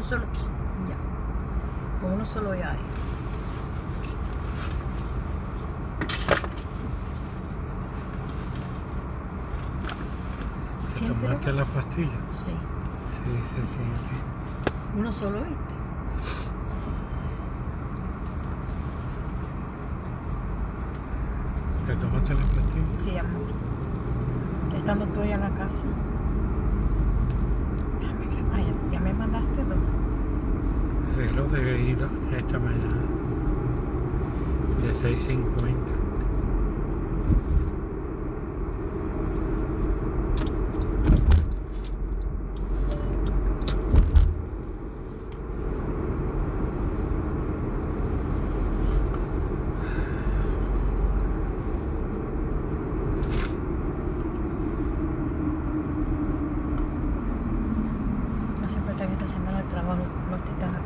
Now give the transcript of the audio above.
solo, pss, ya. Con uno solo ya hay. ¿Tomaste la pastilla? Sí. Sí, se siente. Uno solo, ¿viste? ¿Te tomaste la pastilla? Sí, amor. Estando tú allá en la casa. Ya me mandaste dos. Sí, lo debe ir esta mañana. De 6:50. No siempre está en esta semana el trabajo no estoy tan